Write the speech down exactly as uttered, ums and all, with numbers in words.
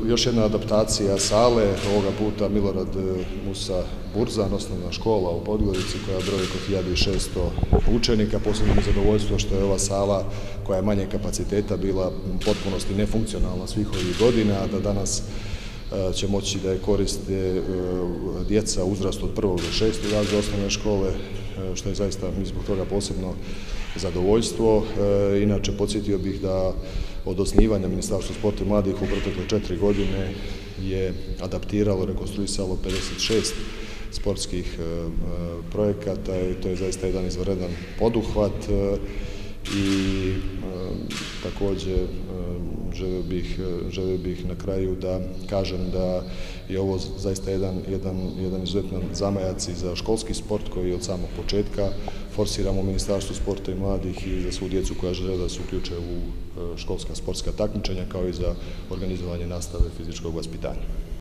još jedna adaptacija sale, ovoga puta Milorad Musa Burzan, osnovna škola u Podgorici koja broji oko hiljadu šesto učenika. Posebno mi je zadovoljstvo što je ova sala koja je manje kapaciteta bila u potpunosti nefunkcionalna svih ovih godina, a da danas će moći da je koriste djeca u uzrastu od prvog do šestog razreda osnovne škole, što je zaista mi zbog toga posebno zadovoljstvo. Inače, podsjetio bih da od osnivanja Ministarstva sporta i mladih u protekle četiri godine je adaptiralo, rekonstruisalo pedeset šest sportskih projekata i to je zaista jedan izvanredan poduhvat. I također želio bih, želio bih na kraju da kažem da je ovo zaista jedan, jedan, jedan izuzetan zamajac i za školski sport koji od samog početka forsiramo u Ministarstvu sporta i mladih i za svu djecu koja žele da se uključe u školska sportska takmičenja kao i za organizovanje nastave fizičkog vaspitanja.